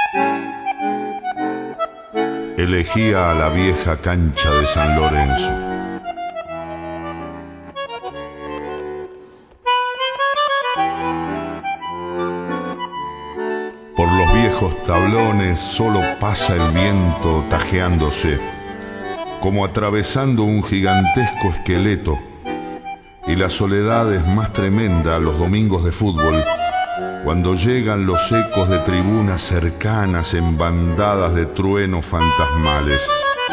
Elegía a la vieja cancha de San Lorenzo. Por los viejos tablones solo pasa el viento tajeándose, como atravesando un gigantesco esqueleto, y la soledad es más tremenda los domingos de fútbol, cuando llegan los ecos de tribunas cercanas en bandadas de truenos fantasmales.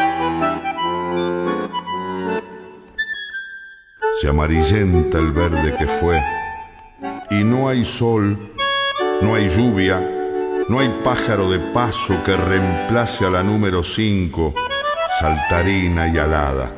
Se amarillenta el verde que fue, y no hay sol, no hay lluvia, no hay pájaro de paso que reemplace a la número 5, saltarina y alada.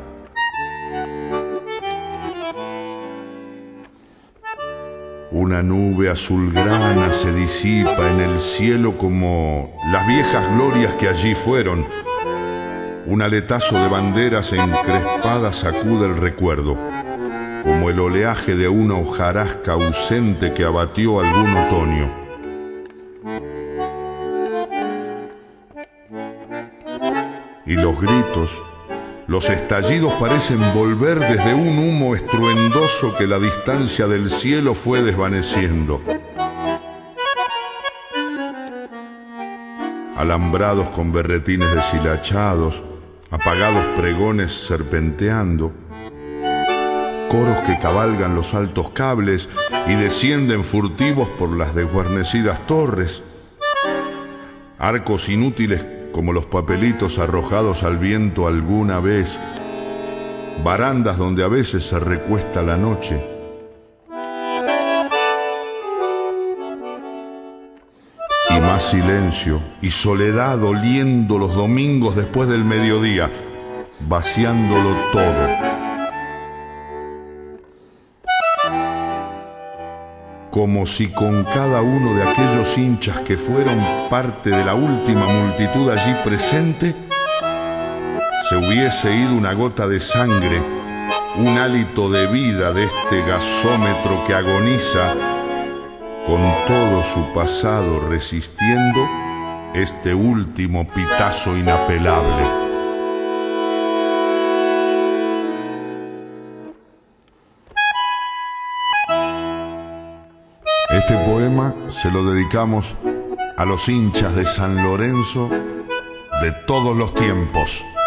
Una nube azulgrana se disipa en el cielo como las viejas glorias que allí fueron. Un aletazo de banderas encrespadas sacude el recuerdo, como el oleaje de una hojarasca ausente que abatió algún otoño. Y los gritos, los estallidos parecen volver desde un humo estruendoso que la distancia del cielo fue desvaneciendo. Alambrados con berretines deshilachados, apagados pregones serpenteando, coros que cabalgan los altos cables y descienden furtivos por las desguarnecidas torres, arcos inútiles como los papelitos arrojados al viento alguna vez, barandas donde a veces se recuesta la noche. Y más silencio y soledad oliendo los domingos después del mediodía, vaciándolo todo. Como si con cada uno de aquellos hinchas que fueron parte de la última multitud allí presente, se hubiese ido una gota de sangre, un hálito de vida de este gasómetro que agoniza con todo su pasado resistiendo este último pitazo inapelable. Este poema se lo dedicamos a los hinchas de San Lorenzo de todos los tiempos.